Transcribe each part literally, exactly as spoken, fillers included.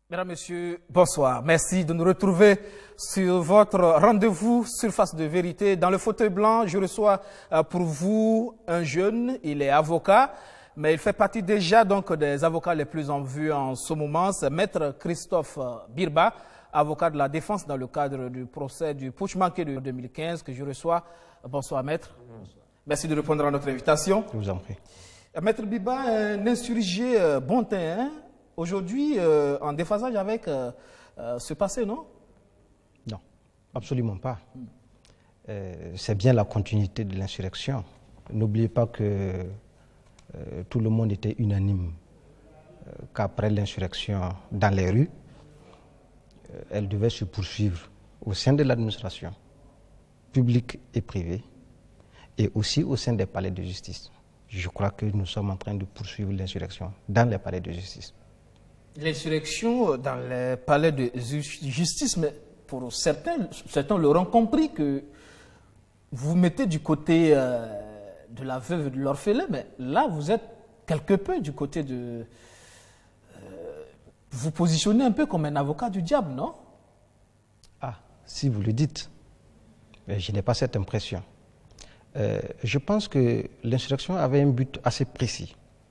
Mesdames, Messieurs, bonsoir. Merci de nous retrouver sur votre rendez-vous Surface de vérité. Dans le fauteuil blanc, je reçois pour vous un jeune, il est avocat, mais il fait partie déjà donc des avocats les plus en vue en ce moment. C'est Maître Christophe Birba, avocat de la défense dans le cadre du procès du putsch manqué de deux mille quinze que je reçois. Bonsoir Maître. Bonsoir. Merci de répondre à notre invitation. Je vous en prie. Maître Birba, un insurgé bon teint, hein? Aujourd'hui, euh, en déphasage avec euh, euh, ce passé, non? Non, absolument pas. Mm. Euh, c'est bien la continuité de l'insurrection. N'oubliez pas que euh, tout le monde était unanime euh, qu'après l'insurrection dans les rues, euh, elle devait se poursuivre au sein de l'administration, publique et privée, et aussi au sein des palais de justice. Je crois que nous sommes en train de poursuivre l'insurrection dans les palais de justice. L'insurrection dans les palais de justice, mais pour certains, certains l'auront compris que vous mettez du côté euh, de la veuve et de l'orphelin, mais là, vous êtes quelque peu du côté de... Euh, vous positionnez un peu comme un avocat du diable, non? Ah, si vous le dites, mais je n'ai pas cette impression. Euh, je pense que l'insurrection avait un but assez précis.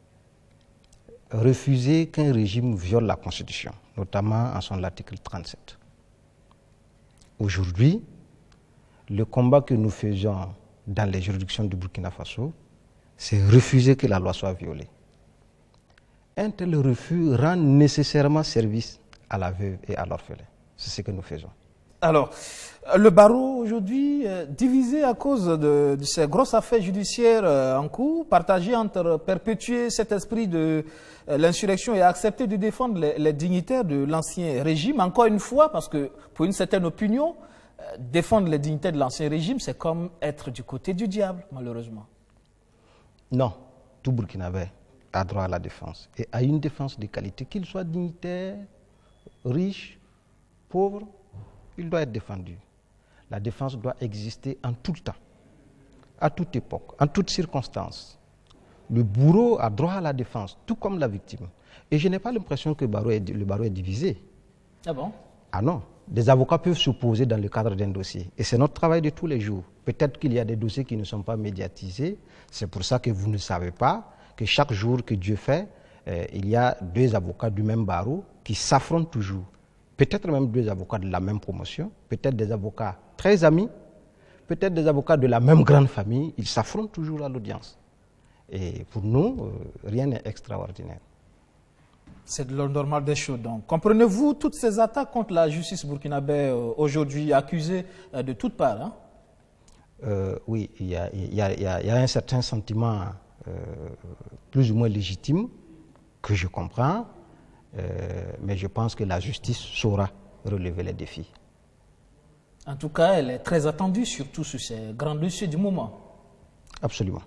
Refuser qu'un régime viole la Constitution, notamment en son article trente-sept. Aujourd'hui, le combat que nous faisons dans les juridictions du Burkina Faso, c'est refuser que la loi soit violée. Un tel refus rend nécessairement service à la veuve et à l'orphelin. C'est ce que nous faisons. Alors, le barreau aujourd'hui euh, divisé à cause de, de ces grosses affaires judiciaires euh, en cours, partagé entre perpétuer cet esprit de euh, l'insurrection et accepter de défendre les, les dignitaires de l'ancien régime. Encore une fois, parce que pour une certaine opinion, euh, défendre les dignitaires de l'ancien régime, c'est comme être du côté du diable, malheureusement. Non, tout Burkinabé a droit à la défense et à une défense de qualité, qu'il soit dignitaire, riche, pauvre. Il doit être défendu. La défense doit exister en tout temps, à toute époque, en toutes circonstances. Le bourreau a droit à la défense, tout comme la victime. Et je n'ai pas l'impression que le barreau, est, le barreau est divisé. Ah bon? Ah non. Des avocats peuvent s'opposer dans le cadre d'un dossier. Et c'est notre travail de tous les jours. Peut-être qu'il y a des dossiers qui ne sont pas médiatisés. C'est pour ça que vous ne savez pas que chaque jour que Dieu fait, euh, il y a deux avocats du même barreau qui s'affrontent toujours. Peut-être même deux avocats de la même promotion, peut-être des avocats très amis, peut-être des avocats de la même grande famille, ils s'affrontent toujours à l'audience. Et pour nous, euh, rien n'est extraordinaire. C'est de l'ordre normal des choses. Donc, comprenez-vous toutes ces attaques contre la justice burkinabé euh, aujourd'hui accusée euh, de toutes parts, hein? euh, Oui, il y a, il y a, il y a, il y a un certain sentiment euh, plus ou moins légitime que je comprends. Euh, mais je pense que la justice saura relever les défis. En tout cas, elle est très attendue, surtout sur ces grands dossiers du moment. Absolument.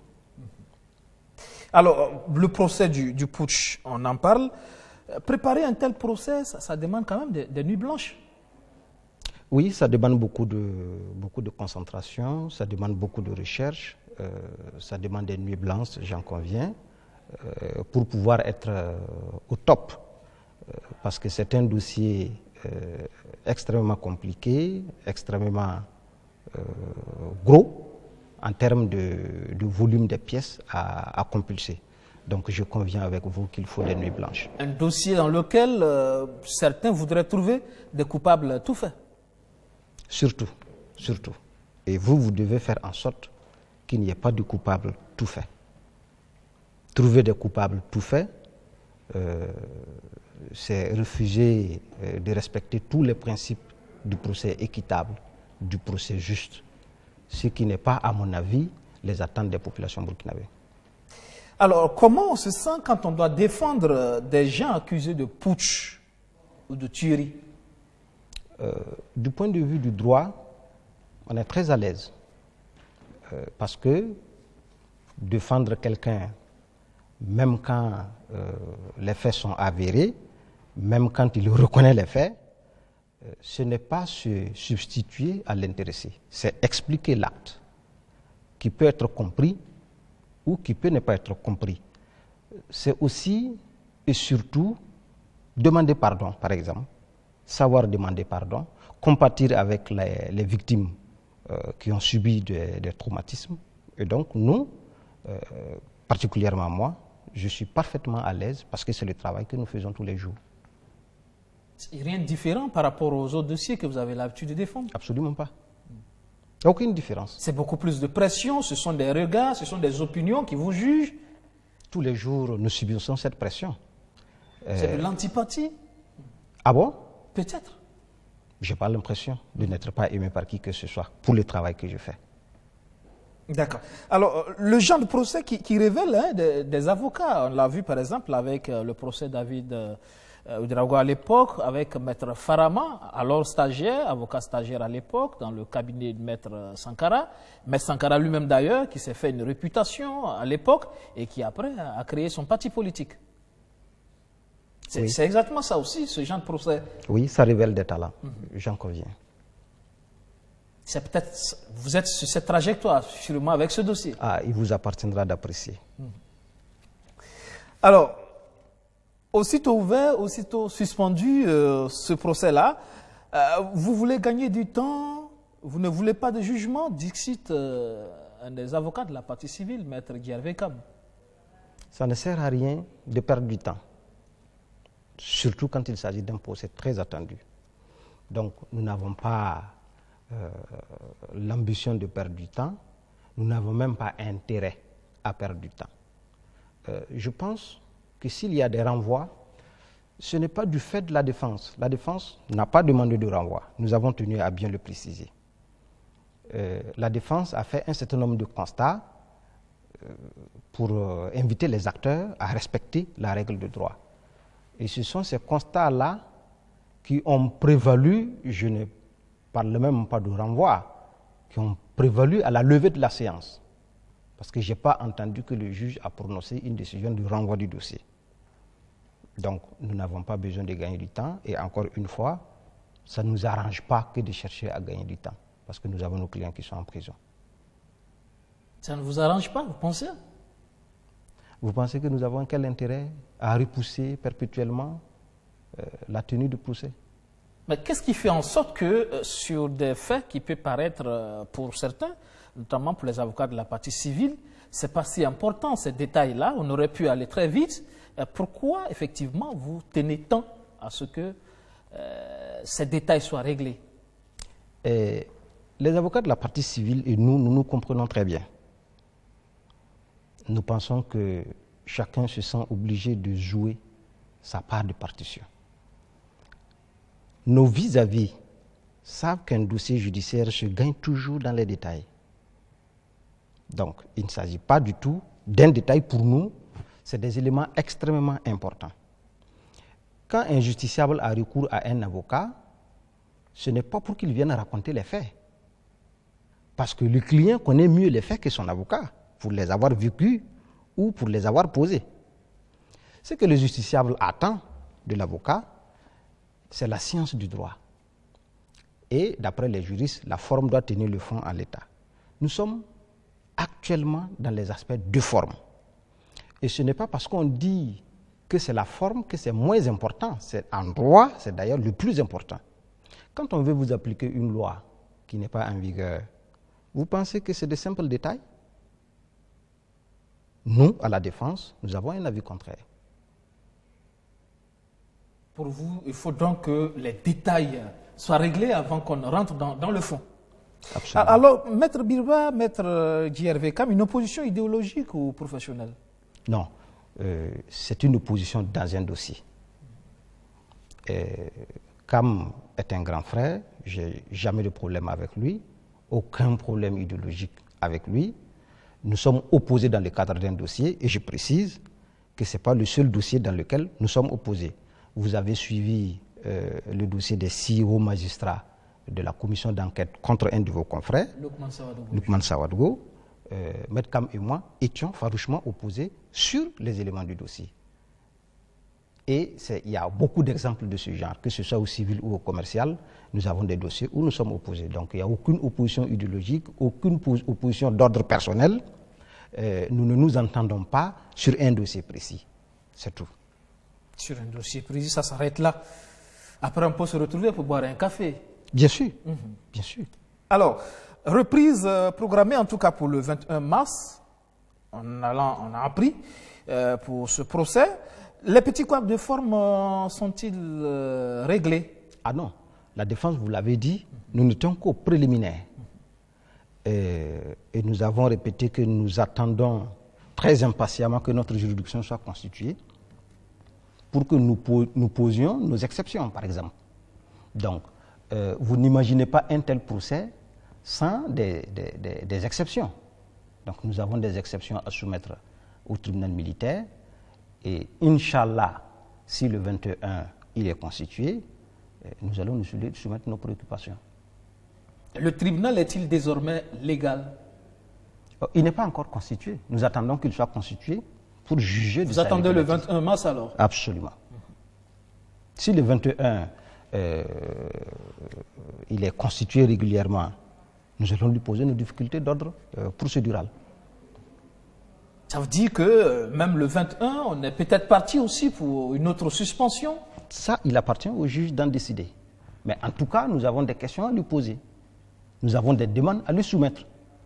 Alors, le procès du, du putsch, on en parle. Préparer un tel procès, ça, ça demande quand même des, des nuits blanches. Oui, ça demande beaucoup de, beaucoup de concentration, ça demande beaucoup de recherche, euh, ça demande des nuits blanches, j'en conviens, euh, pour pouvoir être euh, au top. Parce que c'est un dossier euh, extrêmement compliqué, extrêmement euh, gros en termes de, de volume des pièces à, à compulser. Donc je conviens avec vous qu'il faut des nuits blanches. Un dossier dans lequel euh, certains voudraient trouver des coupables tout faits. Surtout, surtout. Et vous, vous devez faire en sorte qu'il n'y ait pas de coupables tout faits. Trouver des coupables tout faits, euh, c'est refuser euh, de respecter tous les principes du procès équitable, du procès juste, ce qui n'est pas, à mon avis, les attentes des populations burkinabées. Alors, comment on se sent quand on doit défendre des gens accusés de putsch ou de tuerie? euh, Du point de vue du droit, on est très à l'aise, euh, parce que défendre quelqu'un, même quand euh, les faits sont avérés, même quand il reconnaît les faits, euh, ce n'est pas se substituer à l'intéressé. C'est expliquer l'acte qui peut être compris ou qui peut ne pas être compris. C'est aussi et surtout Demander pardon, par exemple, savoir demander pardon, compatir avec les, les victimes euh, qui ont subi des, des traumatismes. Et donc, nous, euh, particulièrement moi, je suis parfaitement à l'aise parce que c'est le travail que nous faisons tous les jours. Rien de différent par rapport aux autres dossiers que vous avez l'habitude de défendre? Absolument pas. Il n'y a aucune différence. C'est beaucoup plus de pression, ce sont des regards, ce sont des opinions qui vous jugent. Tous les jours, nous subissons cette pression. C'est euh... de l'antipathie? Ah bon? Peut-être. Je n'ai pas l'impression de n'être pas aimé par qui que ce soit pour le travail que je fais. D'accord. Alors, le genre de procès qui, qui révèle hein, des, des avocats, on l'a vu par exemple avec euh, le procès David euh, Ouedraogo à l'époque, avec Maître Farama, alors stagiaire, avocat stagiaire à l'époque, dans le cabinet de Maître Sankara. Maître Sankara lui-même d'ailleurs, qui s'est fait une réputation à l'époque et qui après a créé son parti politique. C'est oui. exactement ça aussi, ce genre de procès. Oui, ça révèle des talents, mm-hmm. j'en conviens. C'est peut-être, vous êtes sur cette trajectoire, sûrement avec ce dossier. Ah, il vous appartiendra d'apprécier. Mm. Alors, aussitôt ouvert, aussitôt suspendu euh, ce procès-là, euh, vous voulez gagner du temps, vous ne voulez pas de jugement, dixit euh, un des avocats de la partie civile, Maître Djervé Kam. Ça ne sert à rien de perdre du temps, surtout quand il s'agit d'un procès très attendu. Donc, nous n'avons pas euh, l'ambition de perdre du temps, nous n'avons même pas intérêt à perdre du temps. Euh, je pense que s'il y a des renvois, ce n'est pas du fait de la défense. La défense n'a pas demandé de renvoi. Nous avons tenu à bien le préciser. Euh, la défense a fait un certain nombre de constats euh, pour euh, inviter les acteurs à respecter la règle de droit. Et ce sont ces constats-là qui ont prévalu, je ne parle même pas de renvoi, qui ont prévalu à la levée de la séance. Parce que je n'ai pas entendu que le juge a prononcé une décision de renvoi du dossier. Donc, nous n'avons pas besoin de gagner du temps. Et encore une fois, ça ne nous arrange pas que de chercher à gagner du temps. Parce que nous avons nos clients qui sont en prison. Ça ne vous arrange pas, vous pensez? Vous pensez que nous avons quel intérêt à repousser perpétuellement euh, la tenue du procès? Mais qu'est-ce qui fait en sorte que euh, sur des faits qui peuvent paraître euh, pour certains, notamment pour les avocats de la partie civile, ce n'est pas si important ces détails-là, on aurait pu aller très vite. Euh, pourquoi effectivement vous tenez tant à ce que euh, ces détails soient réglés? Et les avocats de la partie civile et nous, nous nous comprenons très bien. Nous pensons que chacun se sent obligé de jouer sa part de partition. Nos vis-à-vis savent qu'un dossier judiciaire se gagne toujours dans les détails. Donc, il ne s'agit pas du tout d'un détail pour nous, c'est des éléments extrêmement importants. Quand un justiciable a recours à un avocat, ce n'est pas pour qu'il vienne raconter les faits. Parce que le client connaît mieux les faits que son avocat, pour les avoir vécus ou pour les avoir posés. Ce que le justiciable attend de l'avocat, c'est la science du droit. Et d'après les juristes, la forme doit tenir le fond en l'état. Nous sommes actuellement dans les aspects de forme. Et ce n'est pas parce qu'on dit que c'est la forme que c'est moins important. C'est en droit, c'est d'ailleurs le plus important. Quand on veut vous appliquer une loi qui n'est pas en vigueur, vous pensez que c'est de simples détails? Nous, à la défense, nous avons un avis contraire. Pour vous, il faut donc que les détails soient réglés avant qu'on rentre dans, dans le fond. Absolument. Alors, Maître Birba, Maître Djervé Kam, une opposition idéologique ou professionnelle? Non, euh, c'est une opposition dans un dossier. Euh, Kam est un grand frère, je n'ai jamais de problème avec lui, aucun problème idéologique avec lui. Nous sommes opposés dans le cadre d'un dossier et je précise que ce n'est pas le seul dossier dans lequel nous sommes opposés. Vous avez suivi euh, le dossier des six hauts magistrats de la commission d'enquête contre un de vos confrères, Lukman Sawadgo. Euh, Maître Kam et moi étions farouchement opposés sur les éléments du dossier. Et il y a beaucoup d'exemples de ce genre, que ce soit au civil ou au commercial, nous avons des dossiers où nous sommes opposés. Donc il n'y a aucune opposition idéologique, aucune opposition d'ordre personnel. Euh, nous ne nous entendons pas sur un dossier précis. C'est tout. Sur un dossier précis, ça s'arrête là. Après, on peut se retrouver pour boire un café. Bien sûr, Mhm. bien sûr. Alors, reprise euh, programmée en tout cas pour le vingt et un mars. En allant, on a appris euh, pour ce procès. Les petits couacs de forme euh, sont-ils euh, réglés? Ah non, la défense, vous l'avez dit, nous n'étions qu'au préliminaire. Et, et nous avons répété que nous attendons très impatiemment que notre juridiction soit constituée pour que nous, nous posions nos exceptions, par exemple. Donc, euh, vous n'imaginez pas un tel procès sans des, des, des, des exceptions. Donc, nous avons des exceptions à soumettre au tribunal militaire. Et Inch'Allah, si le vingt et un il est constitué, nous allons nous soumettre nos préoccupations. Le tribunal est-il désormais légal? Il n'est pas encore constitué. Nous attendons qu'il soit constitué pour juger. Vous attendez le vingt et un mars alors? Absolument. Si le vingt et un euh, il est constitué régulièrement, nous allons lui poser nos difficultés d'ordre euh, procédural. Ça veut dire que euh, même le vingt et un, on est peut-être parti aussi pour une autre suspension? Ça, il appartient au juge d'en décider. Mais en tout cas, nous avons des questions à lui poser. Nous avons des demandes à lui soumettre.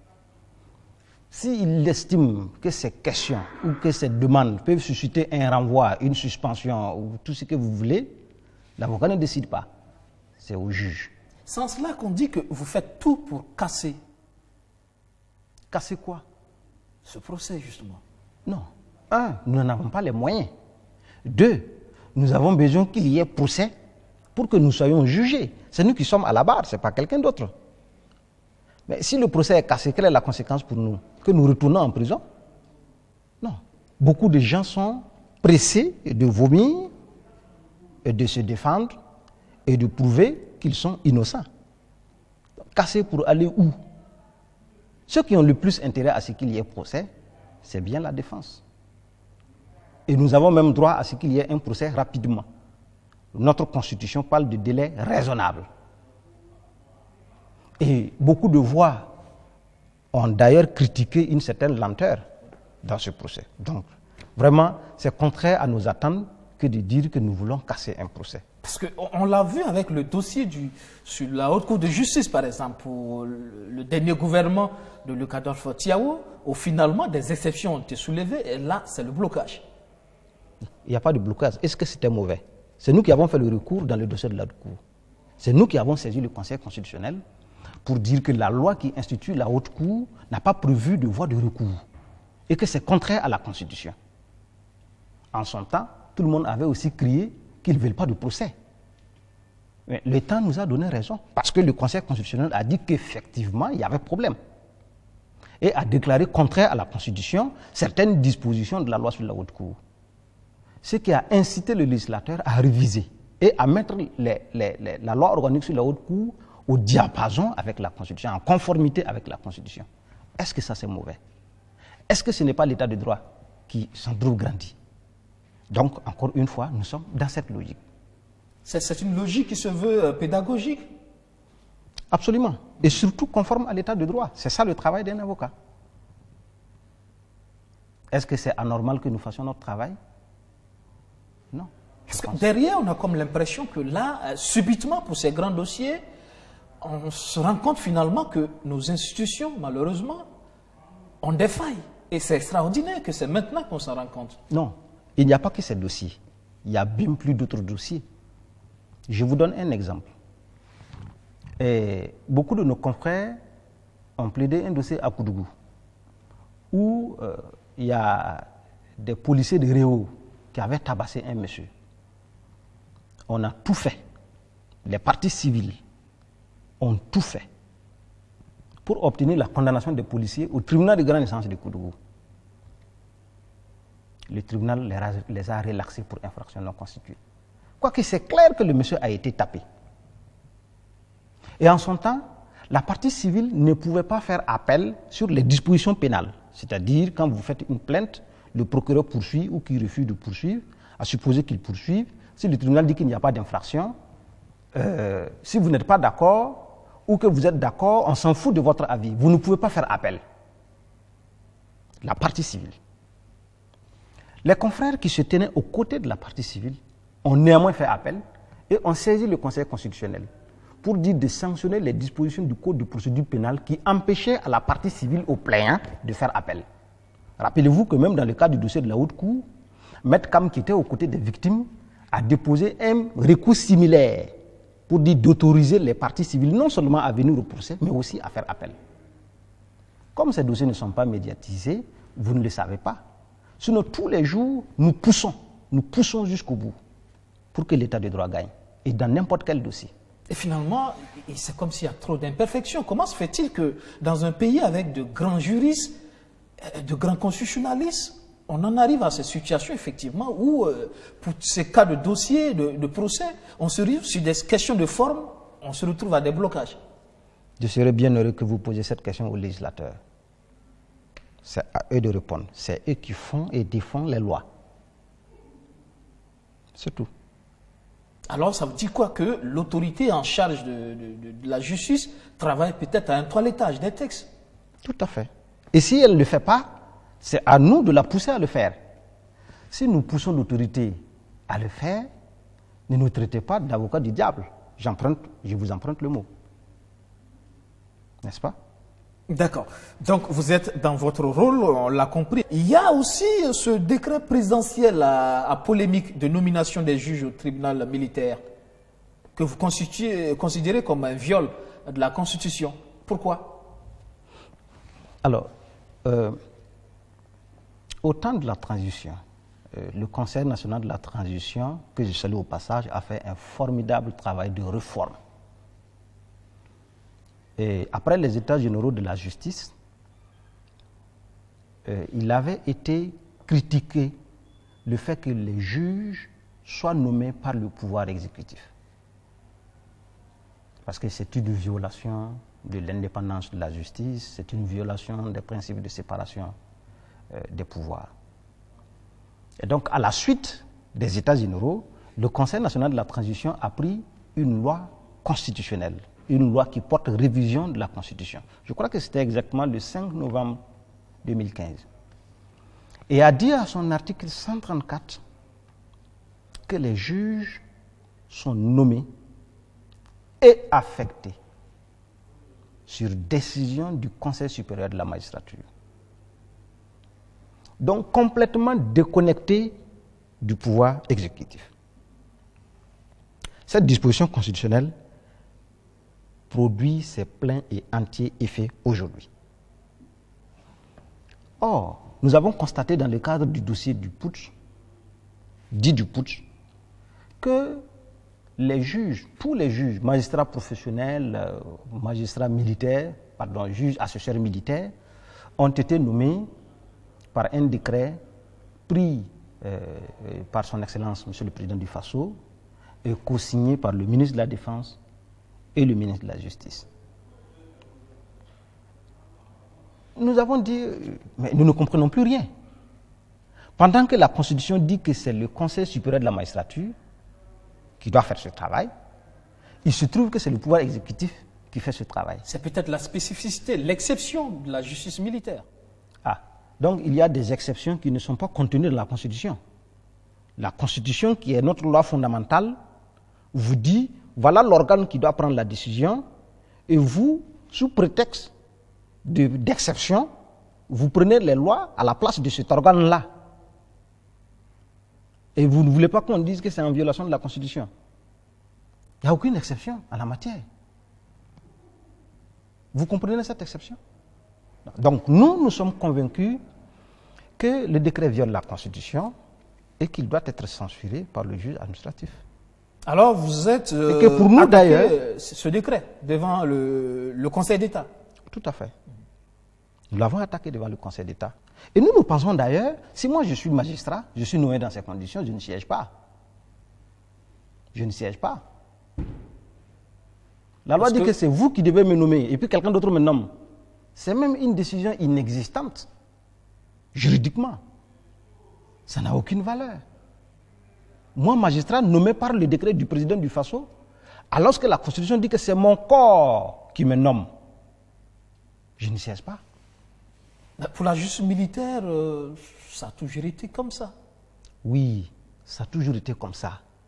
S'il estime que ces questions ou que ces demandes peuvent susciter un renvoi, une suspension ou tout ce que vous voulez, l'avocat ne décide pas. C'est au juge. Sans cela qu'on dit que vous faites tout pour casser. Casser quoi? Ce procès, justement. Non. Un, nous n'en avons pas les moyens. Deux, nous avons besoin qu'il y ait procès pour que nous soyons jugés. C'est nous qui sommes à la barre, ce n'est pas quelqu'un d'autre. Mais si le procès est cassé, quelle est la conséquence pour nous? Que nous retournons en prison? Non. Beaucoup de gens sont pressés de vomir, et de se défendre et de prouver qu'ils sont innocents. Casser pour aller où? Ceux qui ont le plus intérêt à ce qu'il y ait procès, c'est bien la défense. Et nous avons même droit à ce qu'il y ait un procès rapidement. Notre constitution parle de délai raisonnable. Et beaucoup de voix ont d'ailleurs critiqué une certaine lenteur dans ce procès. Donc, vraiment, c'est contraire à nos attentes que de dire que nous voulons casser un procès. Parce qu'on l'a vu avec le dossier du, sur la Haute Cour de justice, par exemple, pour le, le dernier gouvernement de Lucas-Adolphe Tiao, où finalement des exceptions ont été soulevées, et là, c'est le blocage. Il n'y a pas de blocage. Est-ce que c'était mauvais? C'est nous qui avons fait le recours dans le dossier de la Haute Cour. C'est nous qui avons saisi le Conseil constitutionnel pour dire que la loi qui institue la Haute Cour n'a pas prévu de voie de recours et que c'est contraire à la Constitution. En son temps, tout le monde avait aussi crié qu'ils ne veulent pas de procès. Mais le temps nous a donné raison, parce que le Conseil constitutionnel a dit qu'effectivement, il y avait problème. Et a déclaré contraire à la Constitution certaines dispositions de la loi sur la Haute Cour. Ce qui a incité le législateur à réviser et à mettre les, les, les, la loi organique sur la Haute Cour au diapason avec la Constitution, en conformité avec la Constitution. Est-ce que ça c'est mauvais? Est-ce que ce n'est pas l'état de droit qui s'en trouve grandi? Donc, encore une fois, nous sommes dans cette logique. C'est une logique qui se veut euh, pédagogique? Absolument. Et surtout conforme à l'état de droit. C'est ça le travail d'un avocat. Est-ce que c'est anormal que nous fassions notre travail? Non. Parce que derrière, on a comme l'impression que là, euh, subitement, pour ces grands dossiers, on se rend compte finalement que nos institutions, malheureusement, ont des failles. Et c'est extraordinaire que c'est maintenant qu'on s'en rend compte. Non. Il n'y a pas que ces dossiers. Il y a bien plus d'autres dossiers. Je vous donne un exemple. Et beaucoup de nos confrères ont plaidé un dossier à Koudougou où euh, il y a des policiers de Réau qui avaient tabassé un monsieur. On a tout fait. Les parties civiles ont tout fait pour obtenir la condamnation des policiers au tribunal de grande instance de Koudougou. Le tribunal les a, les a relaxés pour infraction non constituée. Quoique c'est clair que le monsieur a été tapé. Et en son temps, la partie civile ne pouvait pas faire appel sur les dispositions pénales. C'est-à-dire, quand vous faites une plainte, le procureur poursuit ou qu'il refuse de poursuivre, à supposer qu'il poursuive. Si le tribunal dit qu'il n'y a pas d'infraction, euh, si vous n'êtes pas d'accord ou que vous êtes d'accord, on s'en fout de votre avis. Vous ne pouvez pas faire appel. La partie civile. Les confrères qui se tenaient aux côtés de la partie civile ont néanmoins fait appel et ont saisi le Conseil constitutionnel pour dire de sanctionner les dispositions du Code de procédure pénale qui empêchaient à la partie civile, au plaignant, de faire appel. Rappelez-vous que même dans le cas du dossier de la Haute Cour, Maître Cam, qui était aux côtés des victimes, a déposé un recours similaire pour dire d'autoriser les parties civiles non seulement à venir au procès, mais aussi à faire appel. Comme ces dossiers ne sont pas médiatisés, vous ne le savez pas. Sinon, tous les jours, nous poussons, nous poussons jusqu'au bout pour que l'état de droit gagne, et dans n'importe quel dossier. Et finalement, c'est comme s'il y a trop d'imperfections. Comment se fait-il que dans un pays avec de grands juristes, de grands constitutionnalistes, on en arrive à cette situation, effectivement, où, euh, pour ces cas de dossiers, de, de procès, on se retrouve sur des questions de forme, on se retrouve à des blocages. Je serais bien heureux que vous posiez cette question aux législateurs. C'est à eux de répondre. C'est eux qui font et défendent les lois. C'est tout. Alors, ça veut dire quoi? Que l'autorité en charge de, de, de la justice travaille peut-être à un toilettage des textes? Tout à fait. Et si elle ne le fait pas, c'est à nous de la pousser à le faire. Si nous poussons l'autorité à le faire, ne nous traitez pas d'avocat du diable. J'emprunte, je vous emprunte le mot. N'est-ce pas? D'accord. Donc, vous êtes dans votre rôle, on l'a compris. Il y a aussi ce décret présidentiel à, à polémique de nomination des juges au tribunal militaire que vous considérez comme un viol de la Constitution. Pourquoi? Alors, euh, au temps de la transition, euh, le Conseil national de la transition, que je salue au passage, a fait un formidable travail de réforme. Et après les états généraux de la justice, euh, il avait été critiqué le fait que les juges soient nommés par le pouvoir exécutif. Parce que c'est une violation de l'indépendance de la justice, c'est une violation des principes de séparation euh, des pouvoirs. Et donc, à la suite des états généraux, le Conseil national de la transition a pris une loi constitutionnelle, une loi qui porte révision de la Constitution. Je crois que c'était exactement le cinq novembre deux mille quinze. Et a dit à son article cent trente-quatre que les juges sont nommés et affectés sur décision du Conseil supérieur de la magistrature. Donc complètement déconnectés du pouvoir exécutif. Cette disposition constitutionnelle produit ses pleins et entiers effets aujourd'hui. Or, nous avons constaté dans le cadre du dossier du putsch, dit du putsch, que les juges, tous les juges, magistrats professionnels, euh, magistrats militaires, pardon, juges assesseurs militaires, ont été nommés par un décret pris euh, par son Excellence, Monsieur le Président du Faso, et co-signé par le ministre de la Défense et le ministre de la Justice. Nous avons dit, mais nous ne comprenons plus rien. Pendant que la Constitution dit que c'est le Conseil supérieur de la magistrature qui doit faire ce travail, il se trouve que c'est le pouvoir exécutif qui fait ce travail. C'est peut-être la spécificité, l'exception de la justice militaire. Ah, donc il y a des exceptions qui ne sont pas contenues dans la Constitution. La Constitution, qui est notre loi fondamentale, vous dit, voilà l'organe qui doit prendre la décision, et vous, sous prétexte d'exception, vous prenez les lois à la place de cet organe-là. Et vous ne voulez pas qu'on dise que c'est en violation de la Constitution. Il n'y a aucune exception en la matière. Vous comprenez cette exception? Donc nous, nous sommes convaincus que le décret viole la Constitution et qu'il doit être censuré par le juge administratif. Alors vous êtes euh, et que pour nous d'ailleurs, ce décret devant le, le Conseil d'État. Tout à fait. Nous l'avons attaqué devant le Conseil d'État. Et nous, nous pensons d'ailleurs, si moi je suis magistrat, je suis nommé dans ces conditions, je ne siège pas. Je ne siège pas. La loi dit que, que c'est vous qui devez me nommer et puis quelqu'un d'autre me nomme. C'est même une décision inexistante, juridiquement. Ça n'a aucune valeur. Moi, magistrat, nommé par le décret du président du Faso, alors que la Constitution dit que c'est mon corps qui me nomme, je ne siège pas. Pour la justice militaire, euh, ça a toujours été comme ça. Oui, ça a toujours été comme ça.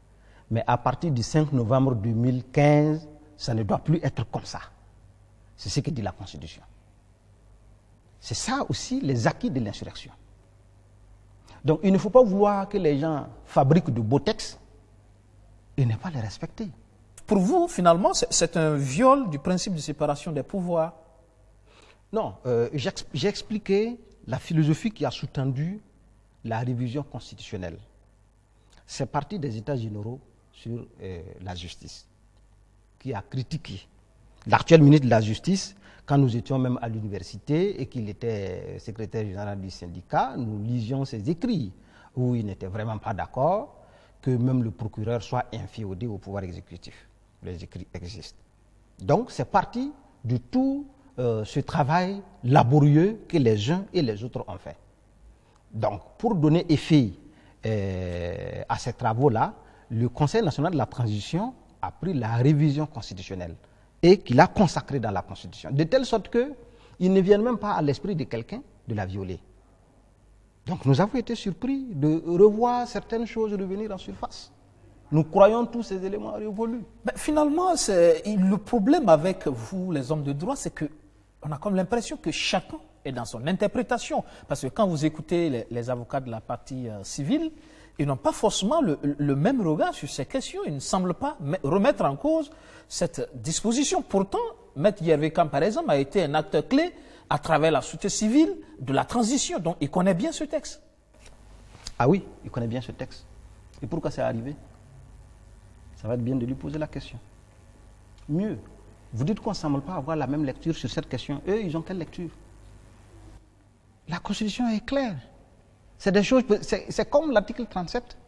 Mais à partir du cinq novembre deux mille quinze, ça ne doit plus être comme ça. C'est ce que dit la Constitution. C'est ça aussi les acquis de l'insurrection. Donc il ne faut pas vouloir que les gens fabriquent de beaux textes et ne pas les respecter. Pour vous, finalement, c'est un viol du principe de séparation des pouvoirs. Non, euh, j'ai expliqué la philosophie qui a sous-tendu la révision constitutionnelle. C'est parti des États généraux sur euh, la justice, qui a critiqué l'actuel ministre de la Justice. Quand nous étions même à l'université et qu'il était secrétaire général du syndicat, nous lisions ses écrits où il n'était vraiment pas d'accord que même le procureur soit inféodé au pouvoir exécutif. Les écrits existent. Donc c'est parti de tout euh, ce travail laborieux que les uns et les autres ont fait. Donc pour donner effet euh, à ces travaux-là, le Conseil national de la transition a pris la révision constitutionnelle et qu'il a consacré dans la Constitution, de telle sorte qu'il ne vienne même pas à l'esprit de quelqu'un de la violer. Donc nous avons été surpris de revoir certaines choses revenir en surface. Nous croyons tous ces éléments révolus. Ben, finalement, le problème avec vous, les hommes de droit, c'est qu'on a comme l'impression que chacun est dans son interprétation. Parce que quand vous écoutez les, les avocats de la partie euh, civile, ils n'ont pas forcément le, le même regard sur ces questions. Ils ne semblent pas remettre en cause cette disposition. Pourtant, Maître Yervé Kam, par exemple, a été un acteur clé à travers la société civile de la transition. Donc, il connaît bien ce texte. Ah oui, il connaît bien ce texte. Et pourquoi c'est arrivé? Ça va être bien de lui poser la question. Mieux, vous dites qu'on ne semble pas avoir la même lecture sur cette question. Eux, ils ont quelle lecture? La Constitution est claire. C'est des choses, c'est comme l'article trente-sept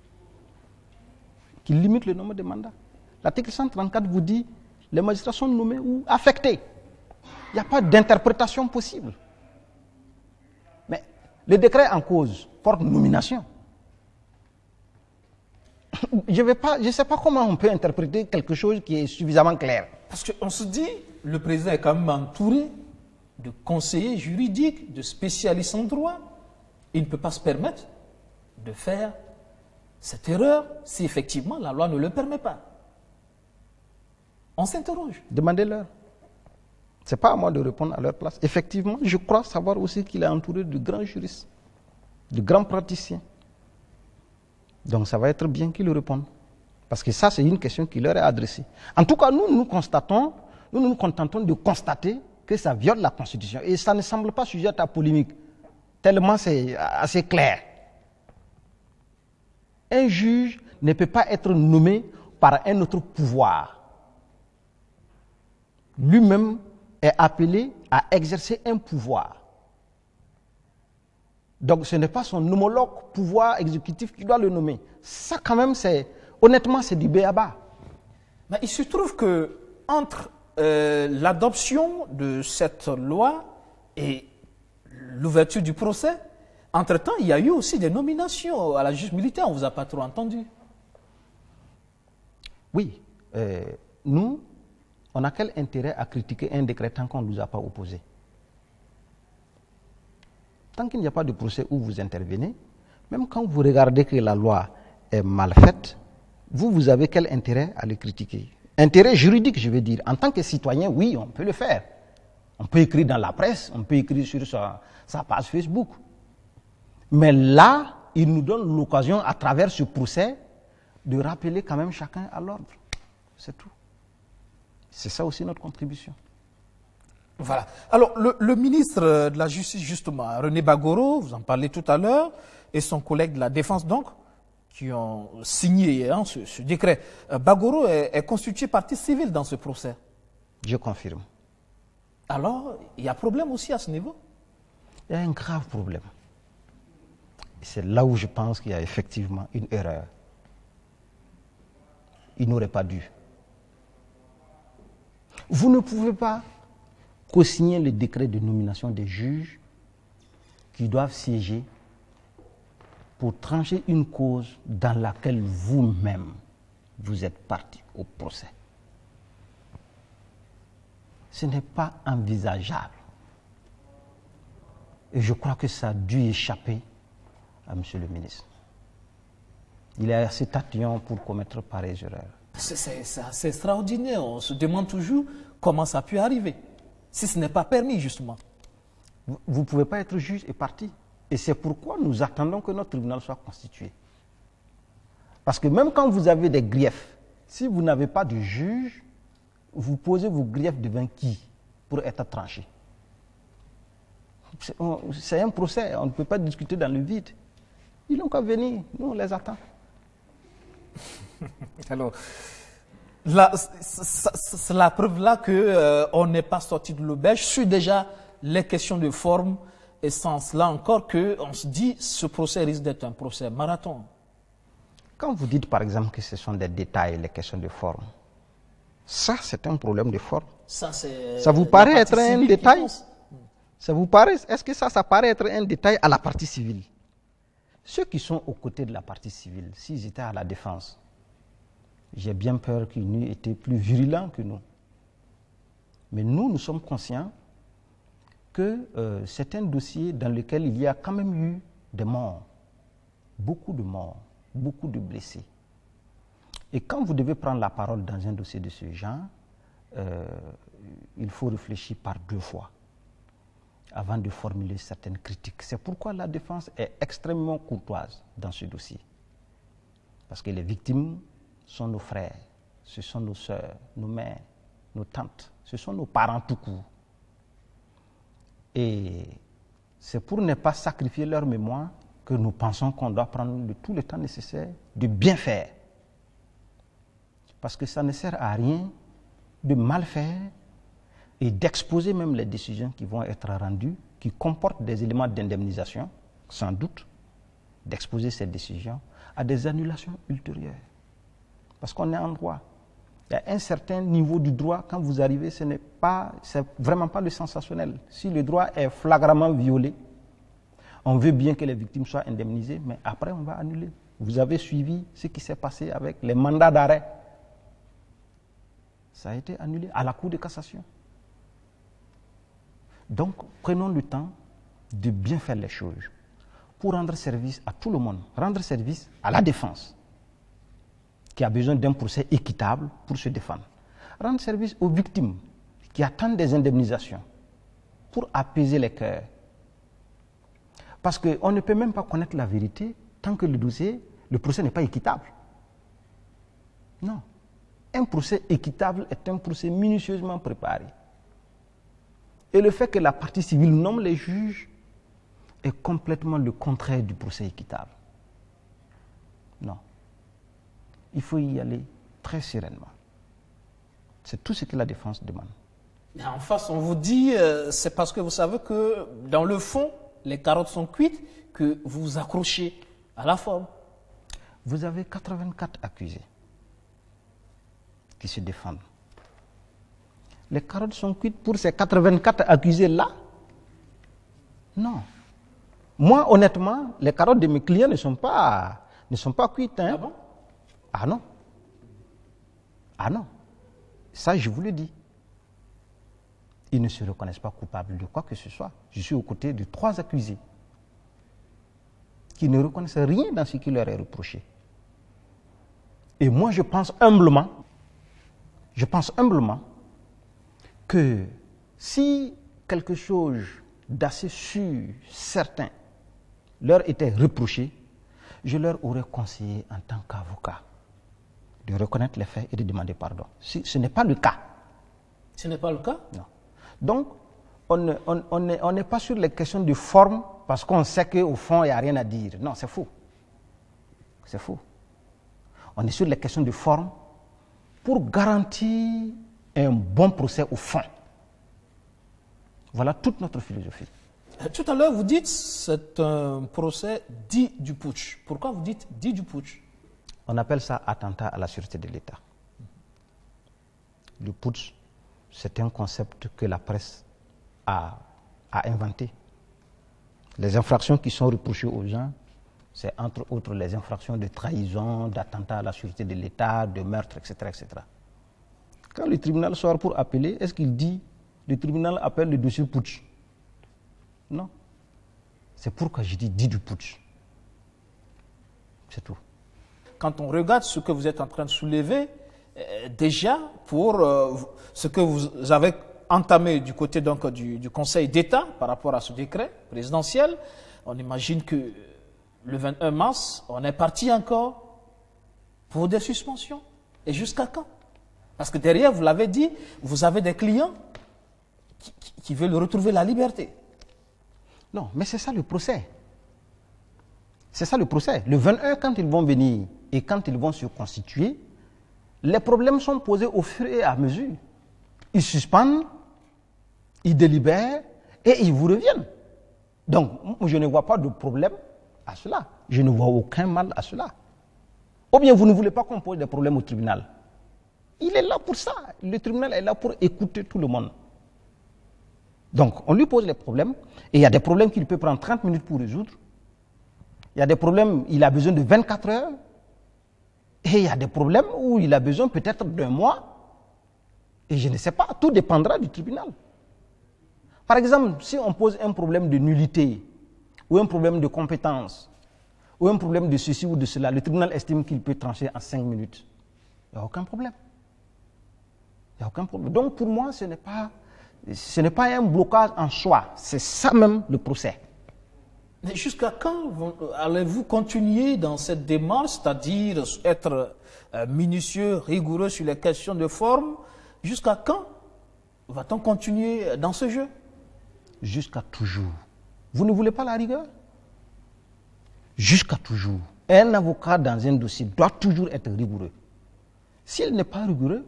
qui limite le nombre de mandats. L'article cent trente-quatre vous dit les magistrats sont nommés ou affectés. Il n'y a pas d'interprétation possible. Mais le décret en cause porte nomination. Je ne sais pas comment on peut interpréter quelque chose qui est suffisamment clair. Parce qu'on se dit, le président est quand même entouré de conseillers juridiques, de spécialistes en droit. Il ne peut pas se permettre de faire cette erreur si effectivement la loi ne le permet pas. On s'interroge. Demandez-leur. Ce n'est pas à moi de répondre à leur place. Effectivement, je crois savoir aussi qu'il est entouré de grands juristes, de grands praticiens. Donc ça va être bien qu'ils le répondent. Parce que ça, c'est une question qui leur est adressée. En tout cas, nous, nous constatons, nous nous contentons de constater que ça viole la Constitution. Et ça ne semble pas sujet à polémique. Tellement c'est assez clair. Un juge ne peut pas être nommé par un autre pouvoir. Lui-même est appelé à exercer un pouvoir. Donc ce n'est pas son homologue pouvoir exécutif qui doit le nommer. Ça quand même, c'est honnêtement, c'est du b.a.-ba. Mais il se trouve que entre euh, l'adoption de cette loi et l'ouverture du procès, entre-temps, il y a eu aussi des nominations à la justice militaire. On ne vous a pas trop entendu. Oui. Euh, nous, on a quel intérêt à critiquer un décret tant qu'on ne nous a pas opposé? Tant qu'il n'y a pas de procès où vous intervenez, même quand vous regardez que la loi est mal faite, vous, vous avez quel intérêt à le critiquer? Intérêt juridique, je veux dire. En tant que citoyen, oui, on peut le faire. On peut écrire dans la presse, on peut écrire sur sa, sa page Facebook. Mais là, il nous donne l'occasion, à travers ce procès, de rappeler quand même chacun à l'ordre. C'est tout. C'est ça aussi notre contribution. Voilà. Alors, le, le ministre de la Justice, justement, René Bagoro, vous en parlez tout à l'heure, et son collègue de la Défense, donc, qui ont signé hein, ce, ce décret. Euh, Bagoro est, est constitué partie civile dans ce procès. Je confirme. Alors, il y a problème aussi à ce niveau? Il y a un grave problème. C'est là où je pense qu'il y a effectivement une erreur. Il n'aurait pas dû. Vous ne pouvez pas co-signer le décret de nomination des juges qui doivent siéger pour trancher une cause dans laquelle vous-même, vous êtes parti au procès. Ce n'est pas envisageable. Et je crois que ça a dû échapper à M. le ministre. Il est assez tatillon pour commettre pareilles erreurs. C'est extraordinaire. On se demande toujours comment ça a pu arriver, si ce n'est pas permis, justement. Vous ne pouvez pas être juge et partie. Et c'est pourquoi nous attendons que notre tribunal soit constitué. Parce que même quand vous avez des griefs, si vous n'avez pas de juge, vous posez vos griefs devant qui pour être tranchés? C'est un procès, on ne peut pas discuter dans le vide. Ils n'ont qu'à venir, nous on les attend. Alors, c'est la preuve là qu'on euh, n'est pas sorti de l'auberge sur déjà les questions de forme et sens. Là encore qu'on se dit ce procès risque d'être un procès marathon. Quand vous dites par exemple que ce sont des détails, les questions de forme, ça c'est un problème de forme. Ça, ça vous paraît être un détail? Ça vous paraît, est-ce que ça, ça paraît être un détail à la partie civile? Ceux qui sont aux côtés de la partie civile, s'ils étaient à la défense, j'ai bien peur qu'ils n'eussent été plus virulents que nous. Mais nous, nous sommes conscients que euh, c'est un dossier dans lequel il y a quand même eu des morts, beaucoup de morts, beaucoup de blessés. Et quand vous devez prendre la parole dans un dossier de ce genre, euh, il faut réfléchir par deux fois avant de formuler certaines critiques. C'est pourquoi la défense est extrêmement courtoise dans ce dossier. Parce que les victimes sont nos frères, ce sont nos sœurs, nos mères, nos tantes, ce sont nos parents tout court. Et c'est pour ne pas sacrifier leur mémoire que nous pensons qu'on doit prendre le, tout le temps nécessaire de bien faire. Parce que ça ne sert à rien de mal faire et d'exposer même les décisions qui vont être rendues, qui comportent des éléments d'indemnisation, sans doute, d'exposer ces décisions à des annulations ultérieures. Parce qu'on est en droit. Il y a un certain niveau du droit, quand vous arrivez, ce n'est pas, c'est vraiment pas le sensationnel. Si le droit est flagramment violé, on veut bien que les victimes soient indemnisées, mais après on va annuler. Vous avez suivi ce qui s'est passé avec les mandats d'arrêt. Ça a été annulé à la Cour de cassation. Donc, prenons le temps de bien faire les choses pour rendre service à tout le monde, rendre service à la défense, qui a besoin d'un procès équitable pour se défendre, rendre service aux victimes qui attendent des indemnisations pour apaiser les cœurs. Parce qu'on ne peut même pas connaître la vérité tant que le dossier, le procès n'est pas équitable. Non. Un procès équitable est un procès minutieusement préparé. Et le fait que la partie civile nomme les juges est complètement le contraire du procès équitable. Non. Il faut y aller très sereinement. C'est tout ce que la défense demande. En face, on vous dit, euh, c'est parce que vous savez que dans le fond, les carottes sont cuites, que vous vous accrochez à la forme. Vous avez quatre-vingt-quatre accusés qui se défendent. Les carottes sont cuites pour ces quatre-vingt-quatre accusés-là? Non. Moi, honnêtement, les carottes de mes clients ne sont pas, ne sont pas cuites. Hein? Ah bon? Ah non. Ah non. Ça, je vous le dis. Ils ne se reconnaissent pas coupables de quoi que ce soit. Je suis aux côtés de trois accusés qui ne reconnaissent rien dans ce qui leur est reproché. Et moi, je pense humblement, je pense humblement que si quelque chose d'assez sûr, certain, leur était reproché, je leur aurais conseillé en tant qu'avocat de reconnaître les faits et de demander pardon. Si ce n'est pas le cas. Ce n'est pas le cas? Non. Donc, on n'est on, on est, on est pas sur les questions de forme parce qu'on sait qu'au fond, il n'y a rien à dire. Non, c'est faux. C'est faux. On est sur les questions de forme pour garantir un bon procès au fond. Voilà toute notre philosophie. Tout à l'heure, vous dites que c'est un procès dit du putsch. Pourquoi vous dites dit du putsch? On appelle ça attentat à la sûreté de l'État. Le putsch, c'est un concept que la presse a, a inventé. Les infractions qui sont reprochées aux gens, c'est entre autres les infractions de trahison, d'attentat à la sûreté de l'État, de meurtre, et cetera, et cetera. Quand le tribunal sort pour appeler, est-ce qu'il dit le tribunal appelle le dossier putsch? Non. C'est pourquoi je dis dit du putsch. C'est tout. quand on regarde ce que vous êtes en train de soulever, euh, déjà pour euh, ce que vous avez entamé du côté donc, du, du Conseil d'État par rapport à ce décret présidentiel, on imagine que le vingt-et-un mars, on est parti encore pour des suspensions. Et jusqu'à quand? Parce que derrière, vous l'avez dit, vous avez des clients qui, qui, qui veulent retrouver la liberté. Non, mais c'est ça le procès. C'est ça le procès. Le vingt-et-un, quand ils vont venir et quand ils vont se constituer, les problèmes sont posés au fur et à mesure. Ils suspendent, ils délibèrent et ils vous reviennent. Donc, je ne vois pas de problème à cela. Je ne vois aucun mal à cela. Ou bien vous ne voulez pas qu'on pose des problèmes au tribunal. Il est là pour ça. Le tribunal est là pour écouter tout le monde. Donc, on lui pose les problèmes, et il y a des problèmes qu'il peut prendre trente minutes pour résoudre. Il y a des problèmes, il a besoin de vingt-quatre heures, et il y a des problèmes où il a besoin peut-être d'un mois, et je ne sais pas, tout dépendra du tribunal. Par exemple, si on pose un problème de nullité, ou un problème de compétence, ou un problème de ceci ou de cela, le tribunal estime qu'il peut trancher en cinq minutes. Il n'y a aucun problème. Il n'y a aucun problème. Donc pour moi, ce n'est pas... Ce n'est pas un blocage en soi, c'est ça même le procès. Mais jusqu'à quand allez-vous continuer dans cette démarche, c'est-à-dire être minutieux, rigoureux sur les questions de forme? Jusqu'à quand va-t-on continuer dans ce jeu? Jusqu'à toujours. Vous ne voulez pas la rigueur? Jusqu'à toujours. Un avocat dans un dossier doit toujours être rigoureux. S'il n'est pas rigoureux,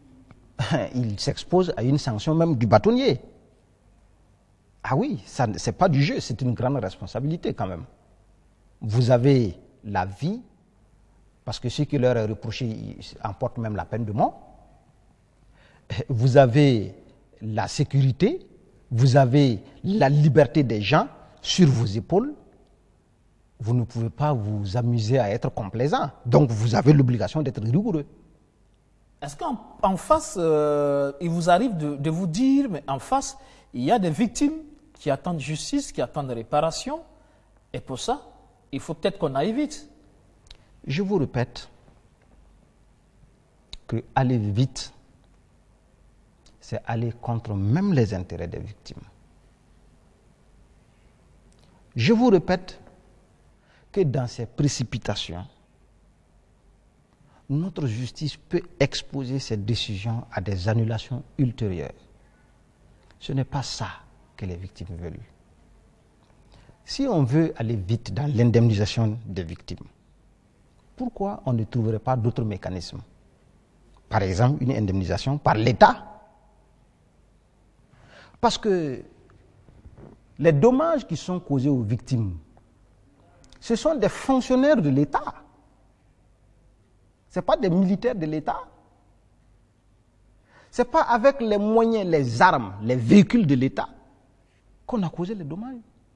il s'expose à une sanction même du bâtonnier. Ah oui, ce n'est pas du jeu, c'est une grande responsabilité quand même. Vous avez la vie, parce que ce qui leur est reproché emporte même la peine de mort. Vous avez la sécurité, vous avez la liberté des gens sur vos épaules. Vous ne pouvez pas vous amuser à être complaisant. Donc vous avez l'obligation d'être rigoureux. Est-ce qu'en en face, euh, il vous arrive de, de vous dire, mais en face, il y a des victimes qui attendent justice, qui attendent réparation, et pour ça, il faut peut-être qu'on aille vite. Je vous répète que aller vite, c'est aller contre même les intérêts des victimes. Je vous répète que dans ces précipitations, notre justice peut exposer cette décision à des annulations ultérieures. Ce n'est pas ça que les victimes veulent. Si on veut aller vite dans l'indemnisation des victimes, pourquoi on ne trouverait pas d'autres mécanismes? Par exemple, une indemnisation par l'État. Parce que les dommages qui sont causés aux victimes, ce sont des fonctionnaires de l'État. Ce n'est pas des militaires de l'État. Ce n'est pas avec les moyens, les armes, les véhicules de l'État qu'on a causé les dommages.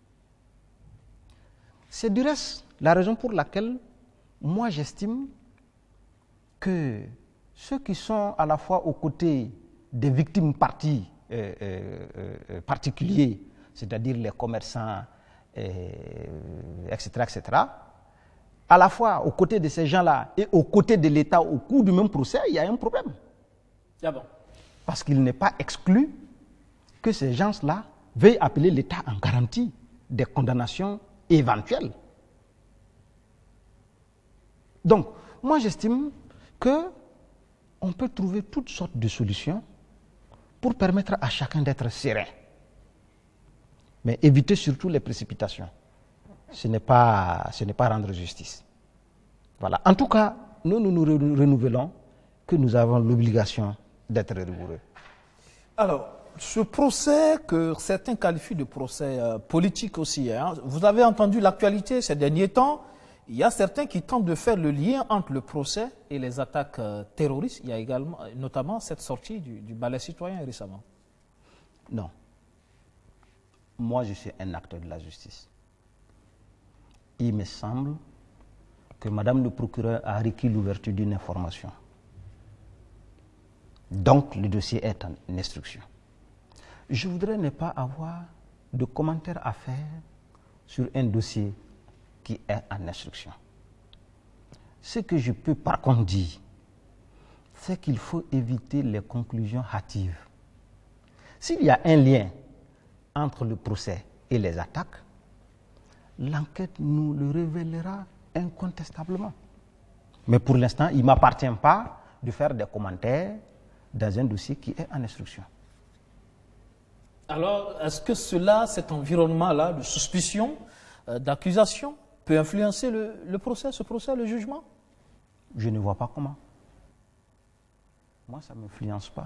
C'est du reste la raison pour laquelle moi j'estime que ceux qui sont à la fois aux côtés des victimes parties, euh, euh, euh, particuliers, c'est-à-dire les commerçants, euh, et cetera, et cetera, à la fois aux côtés de ces gens-là et aux côtés de l'État au cours du même procès, il y a un problème. Ah bon. Parce qu'il n'est pas exclu que ces gens-là veuillent appeler l'État en garantie des condamnations éventuelles. Donc, moi j'estime qu'on peut trouver toutes sortes de solutions pour permettre à chacun d'être serein. Mais éviter surtout les précipitations. Ce n'est pas, ce n'est pas rendre justice. Voilà. En tout cas, nous, nous nous renouvelons que nous avons l'obligation d'être rigoureux. Alors, ce procès que certains qualifient de procès euh, politique aussi, hein, vous avez entendu l'actualité ces derniers temps, il y a certains qui tentent de faire le lien entre le procès et les attaques euh, terroristes. Il y a également, notamment cette sortie du, du balai citoyen récemment. Non. Moi, je suis un acteur de la justice. Il me semble que Madame le procureur a requis l'ouverture d'une information. Donc, le dossier est en instruction. Je voudrais ne pas avoir de commentaires à faire sur un dossier qui est en instruction. Ce que je peux par contre dire, c'est qu'il faut éviter les conclusions hâtives. S'il y a un lien entre le procès et les attaques, l'enquête nous le révélera incontestablement. Mais pour l'instant, il ne m'appartient pas de faire des commentaires dans un dossier qui est en instruction. Alors, est-ce que cela, cet environnement-là de suspicion, euh, d'accusation, peut influencer le, le procès, ce procès, le jugement? Je ne vois pas comment. Moi, ça ne m'influence pas.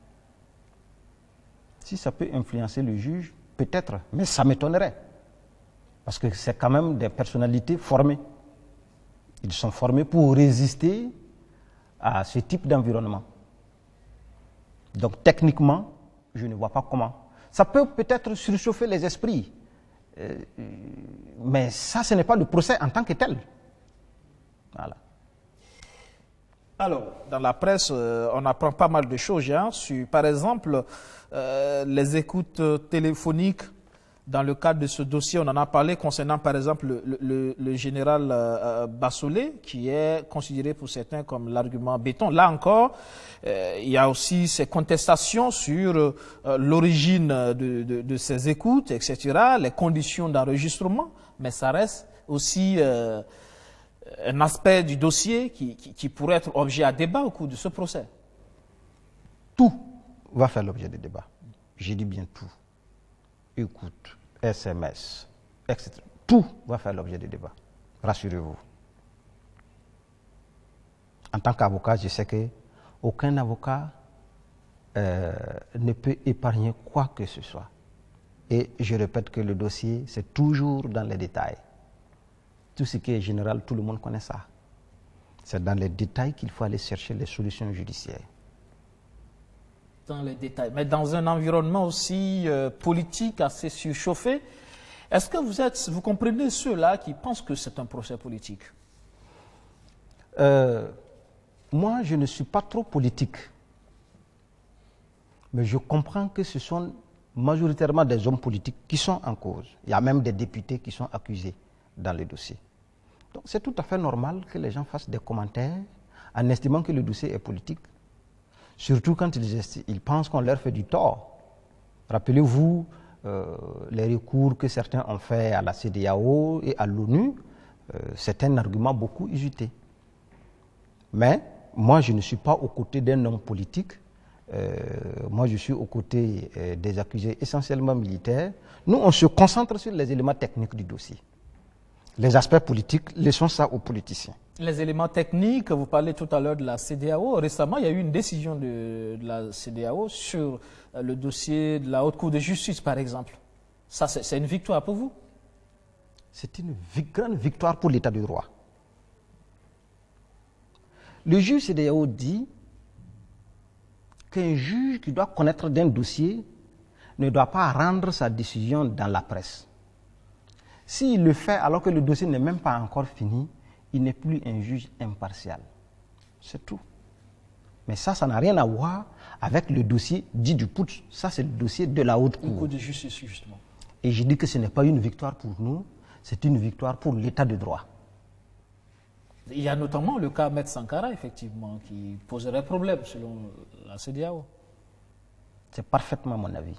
Si ça peut influencer le juge, peut-être, mais ça m'étonnerait. Parce que c'est quand même des personnalités formées. Ils sont formés pour résister à ce type d'environnement. Donc techniquement, je ne vois pas comment. Ça peut peut-être surchauffer les esprits. Euh, mais ça, ce n'est pas le procès en tant que tel. Voilà. Alors, dans la presse, euh, on apprend pas mal de choses, hein, sur, par exemple, euh, les écoutes téléphoniques. Dans le cadre de ce dossier, on en a parlé concernant, par exemple, le, le, le général euh, Bassolé, qui est considéré pour certains comme l'argument béton. Là encore, euh, il y a aussi ces contestations sur euh, l'origine de, de, de ces écoutes, et cetera, les conditions d'enregistrement, mais ça reste aussi euh, un aspect du dossier qui, qui, qui pourrait être objet à débat au cours de ce procès. Tout va faire l'objet de débat. J'ai dit bien tout. Écoute, S M S, et cetera. Tout va faire l'objet de débat. Rassurez-vous. En tant qu'avocat, je sais qu'aucun avocat euh, ne peut épargner quoi que ce soit. Et je répète que le dossier, c'est toujours dans les détails. Tout ce qui est général, tout le monde connaît ça. C'est dans les détails qu'il faut aller chercher les solutions judiciaires. Dans les détails, mais dans un environnement aussi euh, politique assez surchauffé, est-ce que vous êtes, vous comprenez ceux-là qui pensent que c'est un procès politique? euh, Moi, je ne suis pas trop politique, mais je comprends que ce sont majoritairement des hommes politiques qui sont en cause. Il y a même des députés qui sont accusés dans le dossier. Donc c'est tout à fait normal que les gens fassent des commentaires en estimant que le dossier est politique. Surtout quand ils, ils pensent qu'on leur fait du tort. Rappelez-vous euh, les recours que certains ont faits à la C E D E A O et à l'ONU, euh, c'est un argument beaucoup usité. Mais moi, je ne suis pas aux côtés d'un homme politique. Euh, moi, je suis aux côtés euh, des accusés essentiellement militaires. Nous, on se concentre sur les éléments techniques du dossier. Les aspects politiques, laissons ça aux politiciens. Les éléments techniques, vous parlez tout à l'heure de la C E D E A O. Récemment, il y a eu une décision de, de la C E D E A O sur euh, le dossier de la Haute Cour de justice, par exemple. Ça, c'est une victoire pour vous? C'est une vi- grande victoire pour l'État de droit. Le juge C E D E A O dit qu'un juge qui doit connaître d'un dossier ne doit pas rendre sa décision dans la presse. S'il le fait alors que le dossier n'est même pas encore fini, il n'est plus un juge impartial. C'est tout. Mais ça, ça n'a rien à voir avec le dossier dit du putsch. Ça, c'est le dossier de la Haute Cour. Cour de justice, justement. Et je dis que ce n'est pas une victoire pour nous, c'est une victoire pour l'État de droit. Il y a notamment le cas Maître Sankara, effectivement, qui poserait problème selon la C E D E A O. C'est parfaitement mon avis.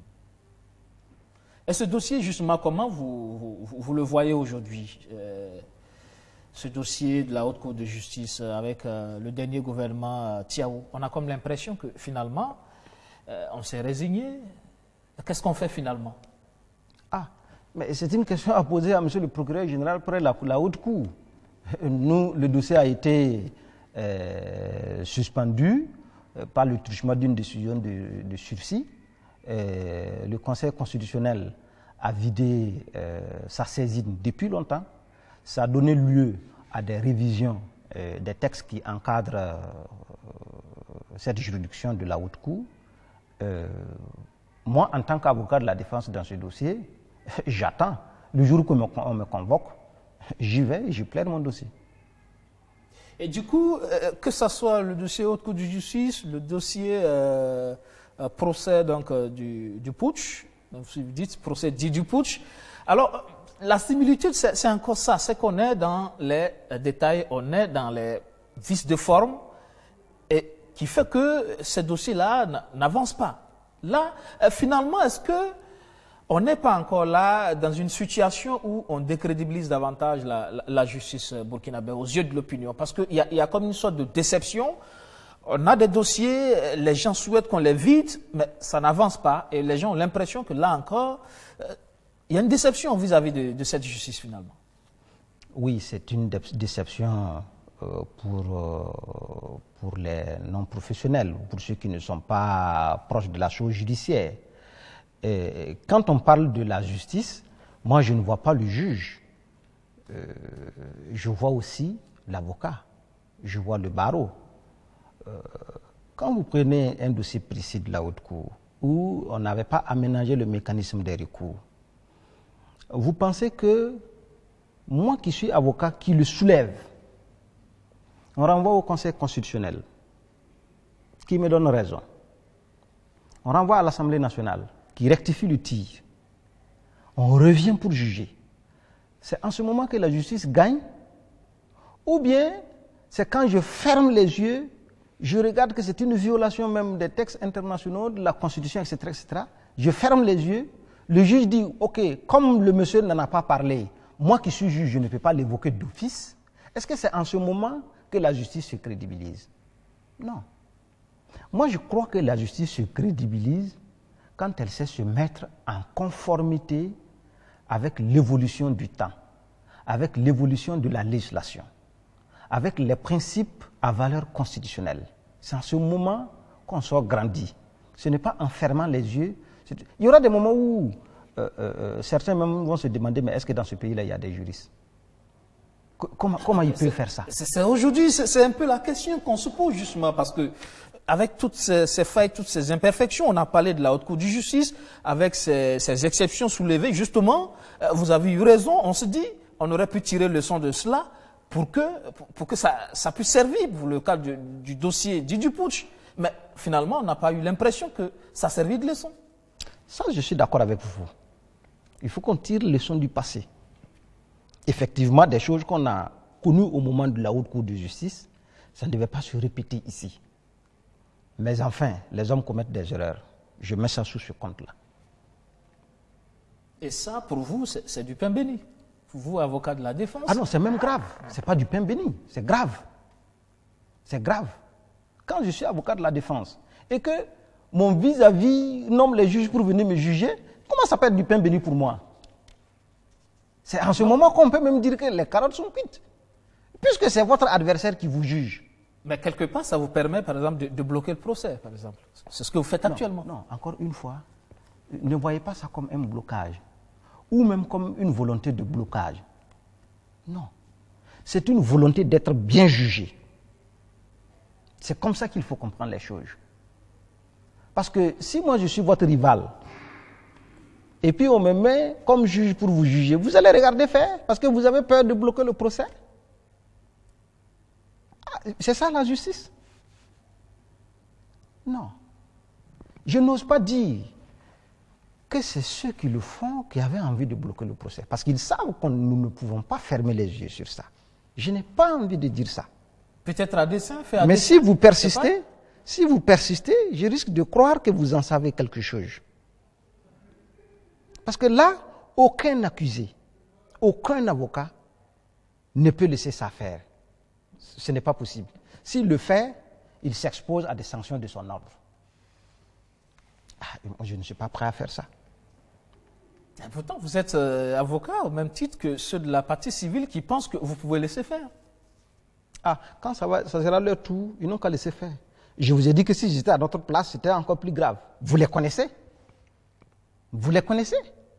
Et ce dossier, justement, comment vous, vous, vous le voyez aujourd'hui, euh, ce dossier de la Haute Cour de justice avec euh, le dernier gouvernement euh, Tiao? On a comme l'impression que finalement, euh, on s'est résigné. Qu'est-ce qu'on fait finalement? Ah, mais c'est une question à poser à M. le procureur général près de la, la Haute Cour. Nous, le dossier a été euh, suspendu euh, par le truchement d'une décision de, de sursis. Euh, le Conseil constitutionnel a vidé euh, sa saisine depuis longtemps. Ça a donné lieu à des révisions euh, des textes qui encadrent euh, cette juridiction de la Haute Cour. Euh, moi, en tant qu'avocat de la défense dans ce dossier, j'attends. Le jour où on me convoque, j'y vais et je plaide mon dossier. Et du coup, euh, que ce soit le dossier Haute Cour de justice, le dossier euh, euh, procès donc, euh, du, du putsch, donc, vous dites procès dit du putsch, alors la similitude, c'est encore ça, c'est qu'on est dans les détails, on est dans les vices de forme, et qui fait que ces dossiers-là n'avancent pas. Là, finalement, est-ce que on n'est pas encore là dans une situation où on décrédibilise davantage la, la, la justice burkinabé aux yeux de l'opinion? Parce qu'il y, y a comme une sorte de déception. On a des dossiers, les gens souhaitent qu'on les vide, mais ça n'avance pas. Et les gens ont l'impression que là encore, euh, il y a une déception vis-à-vis de, de cette justice finalement. Oui, c'est une déception euh, pour, euh, pour les non-professionnels, pour ceux qui ne sont pas proches de la chose judiciaire. Et quand on parle de la justice, moi je ne vois pas le juge. Euh, je vois aussi l'avocat, je vois le barreau. Euh, quand vous prenez un dossier précis de la haute cour, où on n'avait pas aménagé le mécanisme des recours, vous pensez que moi qui suis avocat, qui le soulève, on renvoie au Conseil constitutionnel, qui me donne raison. On renvoie à l'Assemblée nationale, qui rectifie le tir. On revient pour juger. C'est en ce moment que la justice gagne, ou bien c'est quand je ferme les yeux, je regarde que c'est une violation même des textes internationaux, de la Constitution, et cetera, et cetera. Je ferme les yeux, le juge dit, ok, comme le monsieur n'en a pas parlé, moi qui suis juge, je ne peux pas l'évoquer d'office. Est-ce que c'est en ce moment que la justice se crédibilise? Non. Moi, je crois que la justice se crédibilise quand elle sait se mettre en conformité avec l'évolution du temps, avec l'évolution de la législation, avec les principes à valeur constitutionnelle. C'est en ce moment qu'on sort grandi. Ce n'est pas en fermant les yeux. Il y aura des moments où euh, euh, certains même vont se demander, mais est-ce que dans ce pays-là, il y a des juristes? Comment, comment ils peuvent faire ça? Aujourd'hui, c'est un peu la question qu'on se pose justement, parce que avec toutes ces, ces failles, toutes ces imperfections, on a parlé de la Haute Cour de justice, avec ces, ces exceptions soulevées, justement, euh, vous avez eu raison, on se dit, on aurait pu tirer leçon de cela pour que, pour, pour que ça, ça puisse servir pour le cas du, du dossier Didi Putsch. Mais finalement, on n'a pas eu l'impression que ça servait de leçon. Ça, je suis d'accord avec vous. Il faut qu'on tire leçon du passé. Effectivement, des choses qu'on a connues au moment de la Haute Cour de justice, ça ne devait pas se répéter ici. Mais enfin, les hommes commettent des erreurs. Je mets ça sous ce compte-là. Et ça, pour vous, c'est du pain béni. Pour vous, avocat de la défense. Ah non, c'est même grave. Ce n'est pas du pain béni. C'est grave. C'est grave. Quand je suis avocat de la défense et que mon vis-à-vis nomme les juges pour venir me juger, comment ça peut être du pain béni pour moi? C'est en ce moment qu'on peut même dire que les carottes sont cuites. Puisque c'est votre adversaire qui vous juge. Mais quelque part, ça vous permet, par exemple, de, de bloquer le procès, par exemple. C'est ce que vous faites non, actuellement. Non, encore une fois, ne voyez pas ça comme un blocage, ou même comme une volonté de blocage. Non. C'est une volonté d'être bien jugé. C'est comme ça qu'il faut comprendre les choses. Parce que si moi je suis votre rival, et puis on me met comme juge pour vous juger, vous allez regarder faire, parce que vous avez peur de bloquer le procès. C'est ça la justice? Non. Je n'ose pas dire que c'est ceux qui le font qui avaient envie de bloquer le procès. Parce qu'ils savent que nous ne pouvons pas fermer les yeux sur ça. Je n'ai pas envie de dire ça. Peut-être à dessein, fait à Mais dessein, si vous persistez, si vous persistez, je risque de croire que vous en savez quelque chose. Parce que là, aucun accusé, aucun avocat ne peut laisser ça faire. Ce n'est pas possible. S'il le fait, il s'expose à des sanctions de son ordre. Ah, je ne suis pas prêt à faire ça. Et pourtant, vous êtes euh, avocat au même titre que ceux de la partie civile qui pensent que vous pouvez laisser faire. Ah, quand ça, va, ça sera leur tour, ils n'ont qu'à laisser faire. Je vous ai dit que si j'étais à notre place, c'était encore plus grave. Vous les connaissez? Vous les connaissez?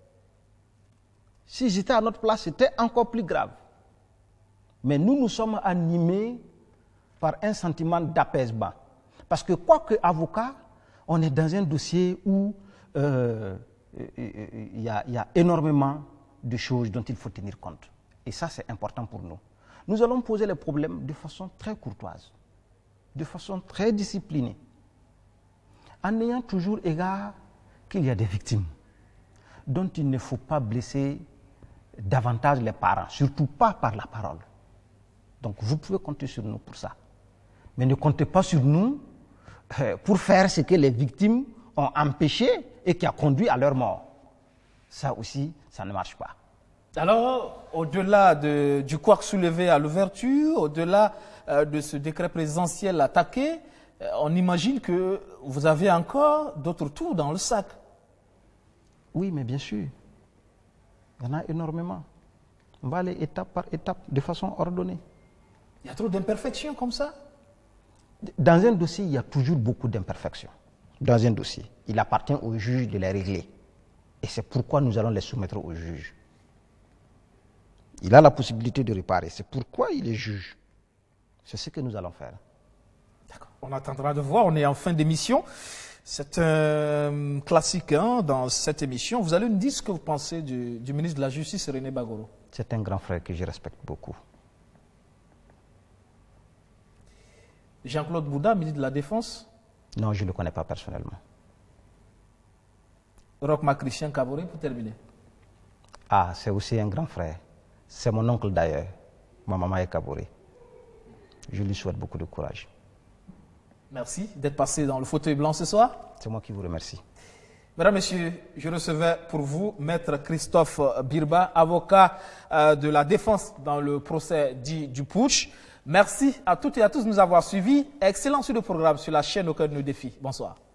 Si j'étais à notre place, c'était encore plus grave. Mais nous, nous sommes animés par un sentiment d'apaisement. Parce que, quoique avocat, on est dans un dossier où euh, il y a, il y a énormément de choses dont il faut tenir compte. Et ça, c'est important pour nous. Nous allons poser les problèmes de façon très courtoise, de façon très disciplinée, en ayant toujours égard qu'il y a des victimes dont il ne faut pas blesser davantage les parents, surtout pas par la parole. Donc vous pouvez compter sur nous pour ça. Mais ne comptez pas sur nous euh, pour faire ce que les victimes ont empêché et qui a conduit à leur mort. Ça aussi, ça ne marche pas. Alors, au-delà de, du couac soulevé à l'ouverture, au-delà euh, de ce décret présidentiel attaqué, euh, on imagine que vous avez encore d'autres tours dans le sac. Oui, mais bien sûr. Il y en a énormément. On va aller étape par étape, de façon ordonnée. Il y a trop d'imperfections comme ça? Dans un dossier, il y a toujours beaucoup d'imperfections. Dans un dossier, il appartient au juge de les régler. Et c'est pourquoi nous allons les soumettre au juge. Il a la possibilité de réparer. C'est pourquoi il est juge. C'est ce que nous allons faire. D'accord. On attendra de voir. On est en fin d'émission. C'est un classique hein, dans cette émission. Vous allez nous dire ce que vous pensez du, du ministre de la Justice, René Bagoro. C'est un grand frère que je respecte beaucoup. Jean-Claude Bouda, ministre de la Défense. Non, je ne le connais pas personnellement. Roch-Marc Christian Kaboré, pour terminer. Ah, c'est aussi un grand frère. C'est mon oncle d'ailleurs. Ma maman est Kaboré. Je lui souhaite beaucoup de courage. Merci d'être passé dans le fauteuil blanc ce soir. C'est moi qui vous remercie. Mesdames, Messieurs, je recevais pour vous Maître Christophe Birba, avocat euh, de la défense dans le procès dit du putsch. Merci à toutes et à tous de nous avoir suivis. Excellent sur le programme sur la chaîne Au cœur de nos défis. Bonsoir.